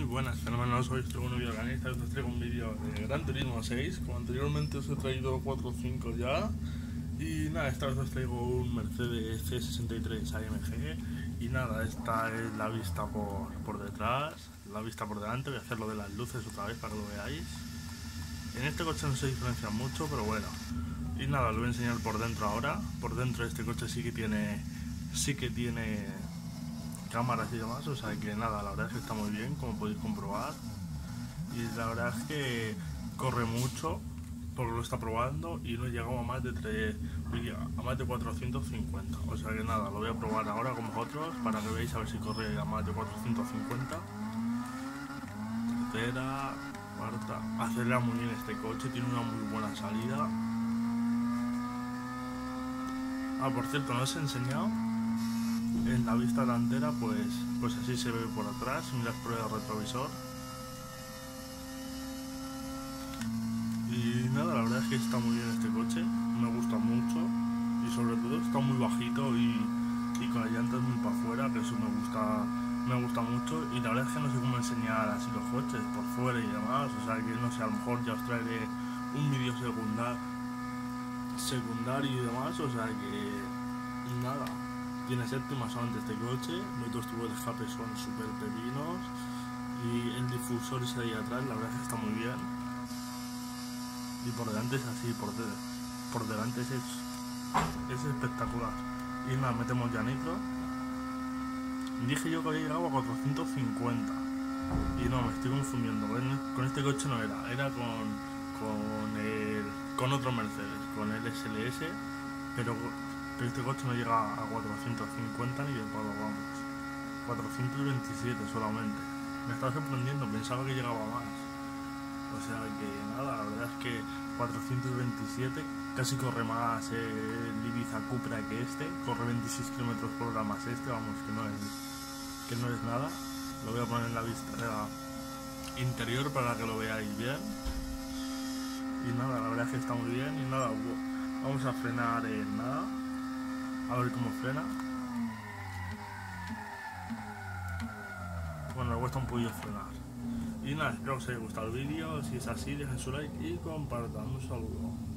buenas, fenómenos. Hoy traigo un vídeo al canal. Os traigo un vídeo de Gran Turismo 6. Como anteriormente os he traído 4 o 5 ya. Y nada, esta vez os traigo un Mercedes C63 AMG. Y nada, esta es la vista por detrás, la vista por delante. Voy a hacer lo de las luces otra vez para que lo veáis. En este coche no se diferencia mucho, pero bueno. Y nada, lo voy a enseñar por dentro ahora. Por dentro este coche sí que tiene cámaras y demás, o sea que nada, la verdad es que está muy bien, como podéis comprobar. Y la verdad es que corre mucho, porque lo está probando y no he llegado a más de 450. O sea que nada, lo voy a probar ahora con vosotros para que veáis a ver si corre a más de 450. Tercera, cuarta, acelera muy bien este coche, tiene una muy buena salida. Ah, por cierto, no os he enseñado. En la vista delantera, pues así se ve por atrás, mirad por el retrovisor. Y nada, la verdad es que está muy bien este coche, me gusta mucho. Y sobre todo está muy bajito y con las llantas muy para afuera, que eso me gusta mucho. Y la verdad es que no sé cómo enseñar así los coches, por fuera y demás. O sea que no sé, a lo mejor ya os traeré un vídeo secundario y demás. O sea que nada. Tiene séptima solamente este coche, los dos tubos de escape son súper pepinos y el difusor ese de ahí atrás la verdad es que está muy bien. Y por delante es así, por delante es espectacular. Y nada, metemos ya nitro. Dije yo que había llegado a 450 y no, me estoy confundiendo, con este coche no era con otro Mercedes, con el SLS, pero este coche no llega a 450 ni de palo, vamos. 427 solamente. Me estaba sorprendiendo, pensaba que llegaba más. O sea que nada, la verdad es que 427 casi corre más el Ibiza Cupra que este. Corre 26 km/h más este, vamos, que no es nada. Lo voy a poner en la vista interior para que lo veáis bien. Y nada, la verdad es que está muy bien. Y nada, vamos a frenar en nada. A ver cómo frena. Bueno, me cuesta un poquillo frenar. Y nada, espero que os haya gustado el vídeo. Si es así, dejen su like y compartan. Un saludo.